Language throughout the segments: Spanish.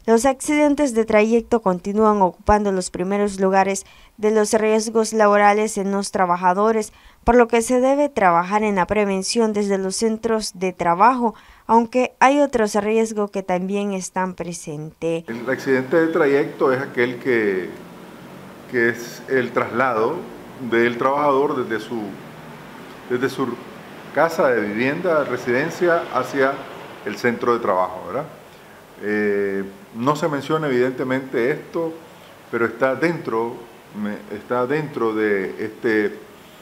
Los accidentes de trayecto continúan ocupando los primeros lugares de los riesgos laborales en los trabajadores, por lo que se debe trabajar en la prevención desde los centros de trabajo, aunque hay otros riesgos que también están presentes. El accidente de trayecto es aquel que es el traslado del trabajador desde su casa de vivienda, residencia, hacia el centro de trabajo, ¿verdad? No se menciona evidentemente esto, pero está dentro de este,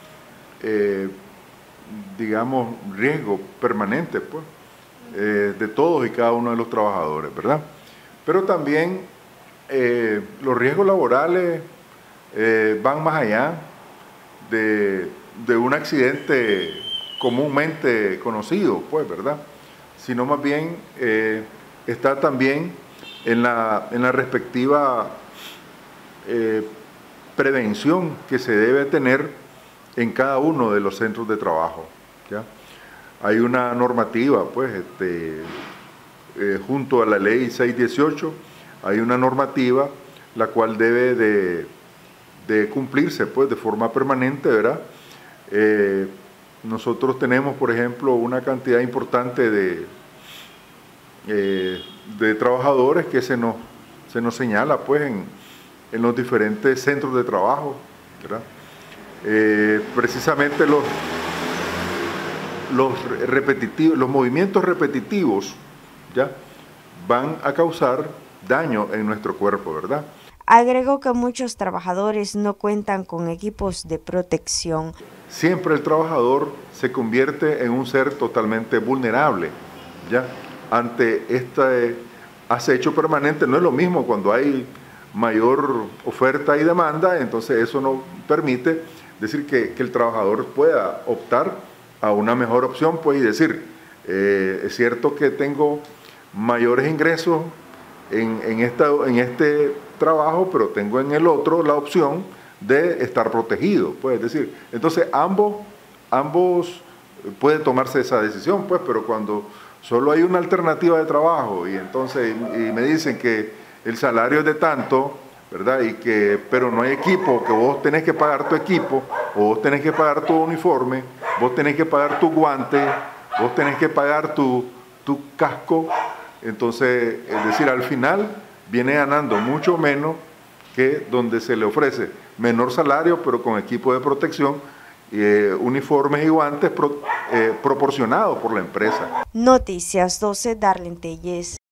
digamos, riesgo permanente, pues, de todos y cada uno de los trabajadores, ¿verdad? Pero también los riesgos laborales van más allá de un accidente comúnmente conocido, pues, ¿verdad? Sino más bien está también en la respectiva prevención que se debe tener en cada uno de los centros de trabajo, ¿ya? Hay una normativa, pues, junto a la ley 618, hay una normativa la cual debe de cumplirse, pues, de forma permanente, ¿verdad? Nosotros tenemos, por ejemplo, una cantidad importante de trabajadores que se nos señala, pues, en los diferentes centros de trabajo, ¿verdad? Precisamente los movimientos repetitivos, ¿ya?, van a causar daño en nuestro cuerpo, ¿verdad? Agregó que muchos trabajadores no cuentan con equipos de protección. Siempre el trabajador se convierte en un ser totalmente vulnerable, ¿ya?, ante este acecho permanente. No es lo mismo cuando hay mayor oferta y demanda, entonces eso no permite decir que el trabajador pueda optar a una mejor opción, pues, y decir, es cierto que tengo mayores ingresos en este trabajo, pero tengo en el otro la opción de estar protegido, pues, es decir, entonces ambos puede tomarse esa decisión, pues, pero cuando solo hay una alternativa de trabajo y entonces me dicen que el salario es de tanto, ¿verdad? Pero no hay equipo, que vos tenés que pagar tu equipo, o vos tenés que pagar tu uniforme, vos tenés que pagar tu guante, vos tenés que pagar tu casco. Entonces, es decir, al final viene ganando mucho menos que donde se le ofrece menor salario, pero con equipo de protección, uniformes y guantes proporcionados por la empresa. Noticias 12, Darlene Telles.